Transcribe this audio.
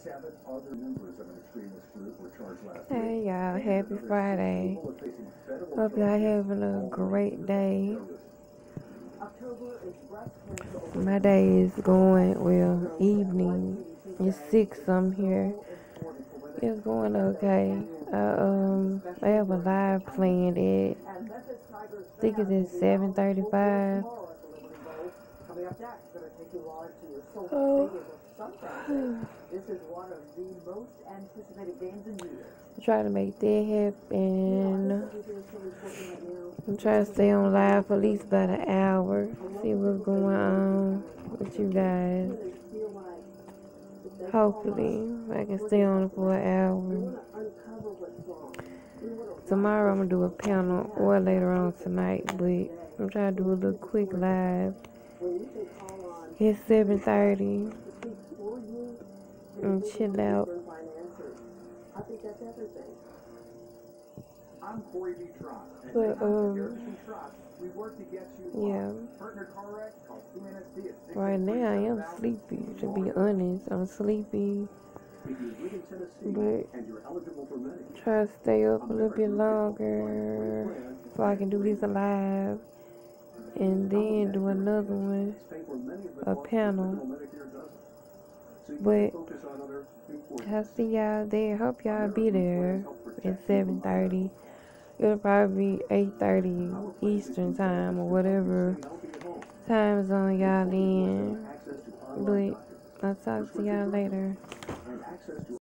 Hey y'all, happy Friday. Hope y'all having a great day. My day is going well, evening. It's 6 some here. It's going okay. I have a live planned at, I think it's at 7:35. Oh. I'm trying to make that happen. I'm trying to stay on live for at least about an hour. See what's going on with you guys. Hopefully, I can stay on for an hour. Tomorrow I'm gonna do a panel or later on tonight, but I'm trying to do a little quick live. It's 7:30 and chill out. But yeah. Right now I am sleepy, to be honest. I'm sleepy. But try to stay up a little bit longer so I can do this live and then do another one, a panel. But I'll see y'all there. Hope y'all be there at 7:30. It'll probably be 8:30 Eastern time or whatever time zone y'all in. But I'll talk to y'all later.